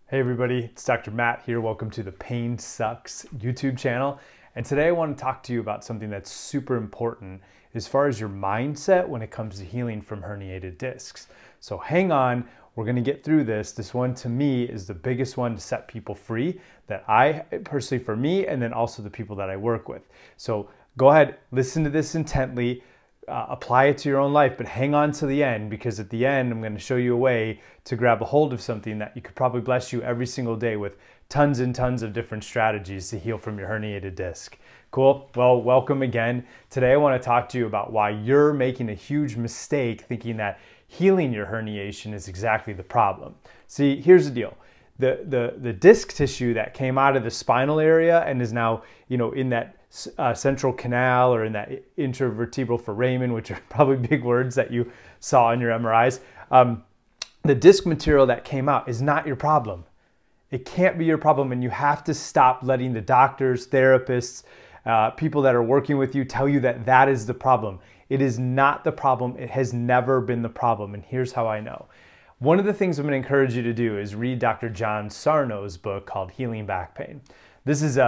Hey everybody, it's Dr. Matt here. Welcome to the Pain Sucks YouTube channel. And today I want to talk to you about something that's super important as far as your mindset when it comes to healing from herniated discs. So hang on, we're going to get through this. This one to me is the biggest one to set people free that I personally, for me, and then also the people that I work with. So go ahead, listen to this intently. Apply it to your own life, but hang on to the end, because at the end I'm going to show you a way to grab a hold of something that you could probably bless you every single day with tons and tons of different strategies to heal from your herniated disc. Cool? Well, welcome again. Today I want to talk to you about why you're making a huge mistake thinking that healing your herniation is exactly the problem. See, here's the deal. The disc tissue that came out of the spinal area and is now, in that central canal or in that intervertebral foramen, which are probably big words that you saw in your MRIs, the disc material that came out is not your problem. It can't be your problem, and you have to stop letting the doctors, therapists, people that are working with you tell you that that is the problem. It is not the problem. It has never been the problem, and here's how I know. One of the things I'm going to encourage you to do is read Dr. John Sarno's book called Healing Back Pain. This is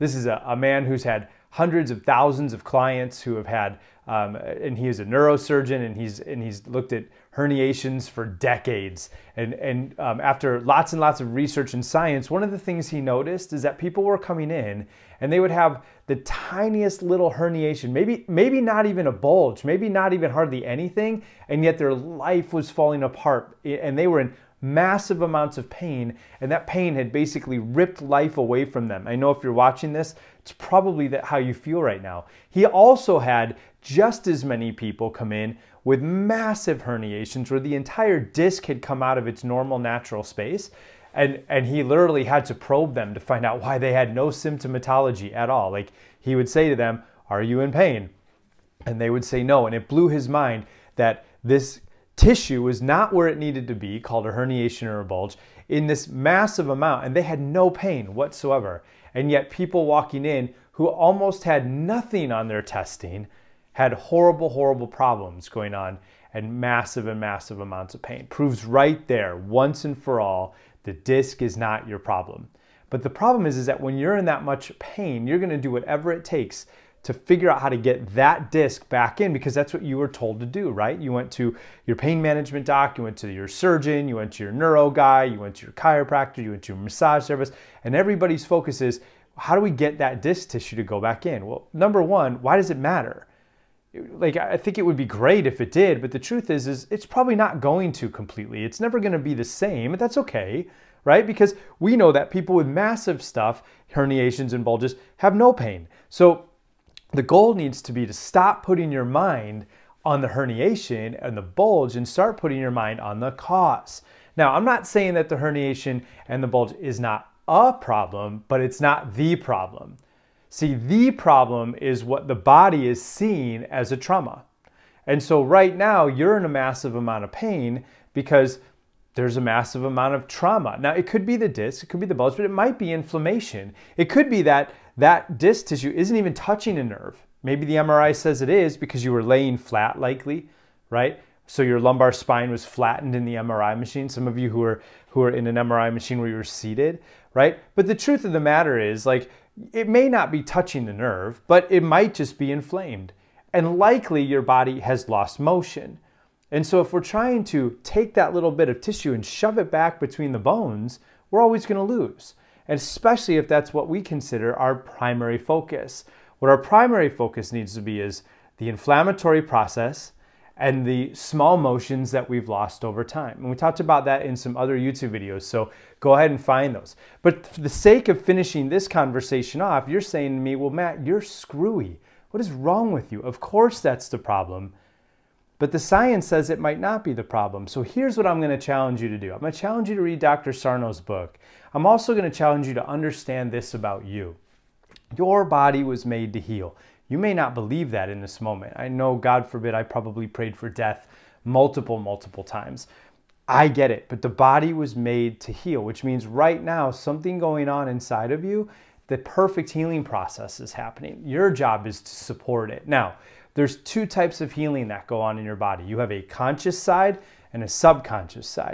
a man who's had hundreds of thousands of clients who have had, and he is a neurosurgeon, and he's looked at herniations for decades. And after lots and lots of research and science, one of the things he noticed is that people were coming in and they would have the tiniest little herniation, maybe not even a bulge, maybe not even hardly anything, and yet their life was falling apart, and they were in massive amounts of pain, and that pain had basically ripped life away from them. I know if you're watching this, it's probably how you feel right now. He also had just as many people come in with massive herniations where the entire disc had come out of its normal natural space, and he literally had to probe them to find out why they had no symptomatology at all. Like, he would say to them, "Are you in pain?" And they would say no, and it blew his mind that this tissue was not where it needed to be, called a herniation or a bulge, in this massive amount, and they had no pain whatsoever. And yet people walking in who almost had nothing on their testing had horrible, horrible problems going on and massive amounts of pain. Proves right there, once and for all, the disc is not your problem. But the problem is that when you're in that much pain, you're going to do whatever it takes to figure out how to get that disc back in, because that's what you were told to do, right? You went to your pain management doc, you went to your surgeon, you went to your neuro guy, you went to your chiropractor, you went to your massage therapist, and everybody's focus is, how do we get that disc tissue to go back in? Well, number one, why does it matter? Like, I think it would be great if it did, but the truth is it's probably not going to completely. It's never going to be the same, but that's okay, right? Because we know that people with massive stuff, herniations and bulges, have no pain. So the goal needs to be to stop putting your mind on the herniation and the bulge and start putting your mind on the cause. Now, I'm not saying that the herniation and the bulge is not a problem, but it's not the problem. See, the problem is what the body is seeing as a trauma. And so right now, you're in a massive amount of pain because there's a massive amount of trauma. Now, it could be the disc, it could be the bulge, but it might be inflammation. It could be that that disc tissue isn't even touching a nerve. Maybe the MRI says it is because you were laying flat, likely, right? So your lumbar spine was flattened in the MRI machine. Some of you who are in an MRI machine where you were seated, right? But the truth of the matter is, like, it may not be touching the nerve, but it might just be inflamed. And likely your body has lost motion. And so if we're trying to take that little bit of tissue and shove it back between the bones, we're always going to lose. And especially if that's what we consider our primary focus. What our primary focus needs to be is the inflammatory process and the small motions that we've lost over time. And we talked about that in some other YouTube videos, so go ahead and find those. But for the sake of finishing this conversation off, you're saying to me, well, Matt, you're screwy. What is wrong with you? Of course that's the problem. But the science says it might not be the problem. So here's what I'm going to challenge you to do. I'm going to challenge you to read Dr. Sarno's book. I'm also going to challenge you to understand this about you. Your body was made to heal. You may not believe that in this moment. I know, God forbid, I probably prayed for death multiple times. I get it, but the body was made to heal, which means right now, something going on inside of you, the perfect healing process is happening. Your job is to support it. Now, there's two types of healing that go on in your body. You have a conscious side and a subconscious side.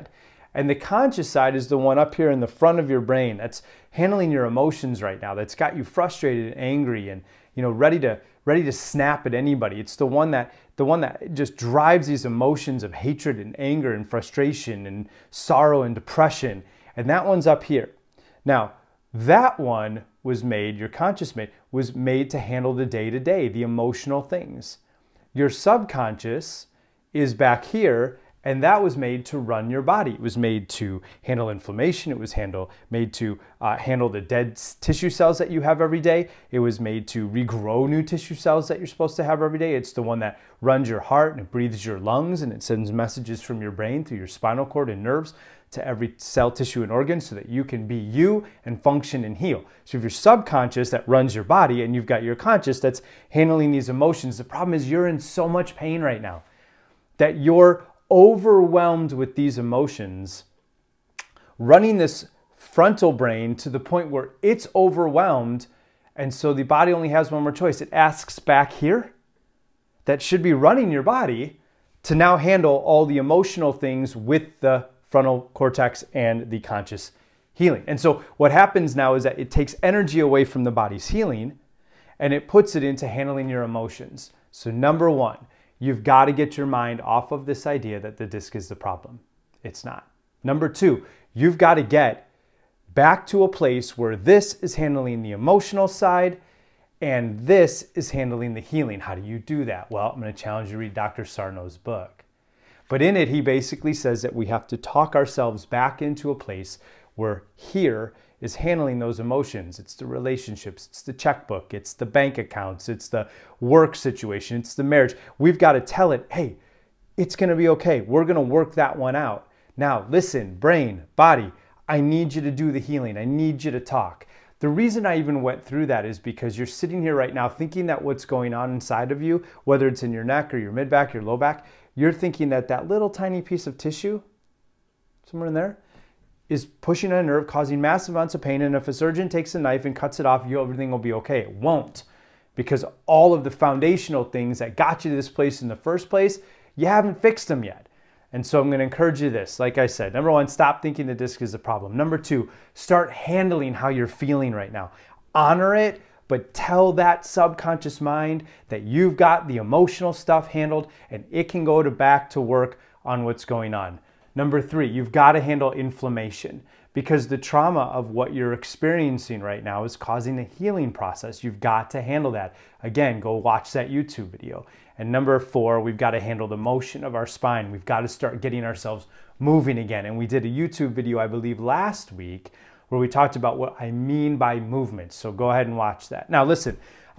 And the conscious side is the one up here in the front of your brain that's handling your emotions right now, that's got you frustrated and angry and, you know, ready to snap at anybody. It's the one that just drives these emotions of hatred and anger and frustration and sorrow and depression. And that one's up here. Now, that one was made, your conscious was made to handle the day-to-day, the emotional things. Your subconscious is back here, and that was made to run your body. It was made to handle inflammation. It was made to handle the dead tissue cells that you have every day. It was made to regrow new tissue cells that you're supposed to have every day. It's the one that runs your heart and it breathes your lungs and it sends messages from your brain through your spinal cord and nerves to every cell, tissue, and organ so that you can be you and function and heal. So if your subconscious that runs your body and you've got your conscious that's handling these emotions, the problem is you're in so much pain right now that you're overwhelmed with these emotions, running this frontal brain to the point where it's overwhelmed, and so the body only has one more choice. It asks back here, that should be running your body, to now handle all the emotional things with the frontal cortex and the conscious healing. And so what happens now is that it takes energy away from the body's healing and it puts it into handling your emotions. So number one, you've got to get your mind off of this idea that the disc is the problem. It's not. Number two, you've got to get back to a place where this is handling the emotional side and this is handling the healing. How do you do that? Well, I'm going to challenge you to read Dr. Sarno's book. But in it, he basically says that we have to talk ourselves back into a place where here is handling those emotions. It's the relationships, it's the checkbook, it's the bank accounts, it's the work situation, it's the marriage. We've got to tell it, hey, it's going to be okay. We're going to work that one out. Now, listen, brain, body, I need you to do the healing. I need you to talk. The reason I even went through that is because you're sitting here right now thinking that what's going on inside of you, whether it's in your neck or your mid back, your low back, you're thinking that that little tiny piece of tissue, somewhere in there, is pushing on a nerve, causing massive amounts of pain. And if a surgeon takes a knife and cuts it off, everything will be okay. It won't, because all of the foundational things that got you to this place in the first place, you haven't fixed them yet. And so I'm going to encourage you this. Like I said, number one, stop thinking the disc is the problem. Number two, start handling how you're feeling right now. Honor it, but tell that subconscious mind that you've got the emotional stuff handled and it can go back to work on what's going on. Number three, you've got to handle inflammation, because the trauma of what you're experiencing right now is causing a healing process. You've got to handle that. Again, go watch that YouTube video. And number four, we've got to handle the motion of our spine. We've got to start getting ourselves moving again. And we did a YouTube video, I believe, last week where we talked about what I mean by movement. So go ahead and watch that. Now, listen,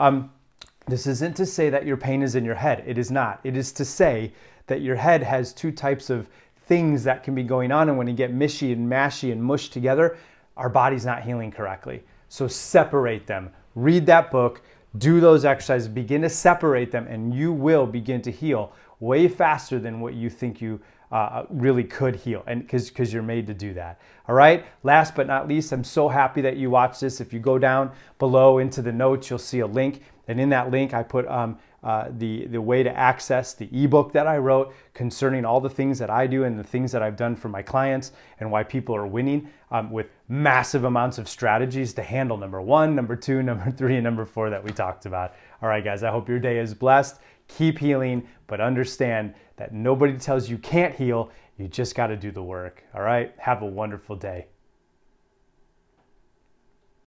this isn't to say that your pain is in your head. It is not. It is to say that your head has two types of things that can be going on, and when you get mishy and mashy and mushed together, our body's not healing correctly. So separate them. Read that book, do those exercises, begin to separate them, and you will begin to heal way faster than what you think you really could heal, and because you're made to do that. All right, last but not least, I'm so happy that you watched this. If you go down below into the notes, you'll see a link, and in that link I put the way to access the ebook that I wrote concerning all the things that I do and the things that I've done for my clients and why people are winning with massive amounts of strategies to handle number one, number two, number three, and number four that we talked about. All right, guys, I hope your day is blessed. Keep healing, but understand that nobody tells you can't heal. You just got to do the work. All right, have a wonderful day.